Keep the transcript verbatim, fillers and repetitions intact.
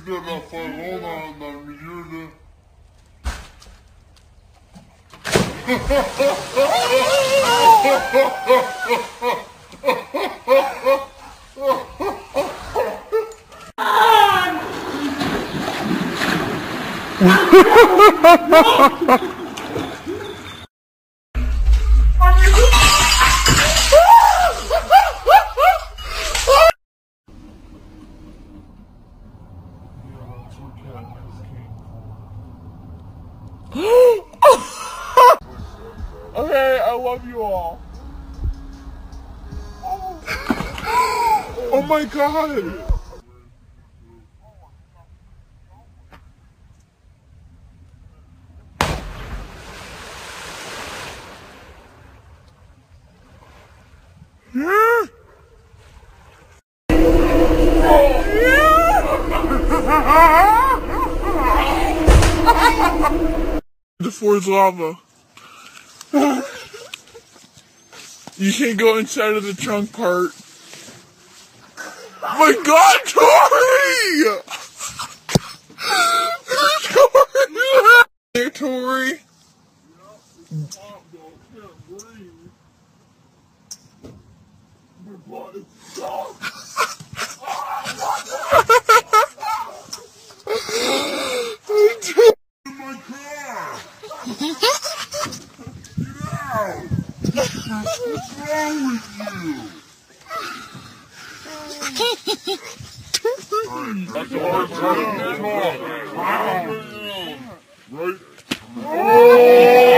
de la farona en la mierda. Okay, I love you all. Oh my god! Yeah. The floor's lava. You can't go inside of the trunk part. Oh my god, Tori! Tori! There, Tori. What's wrong with you? That's a hard time to talk. Right? Oh!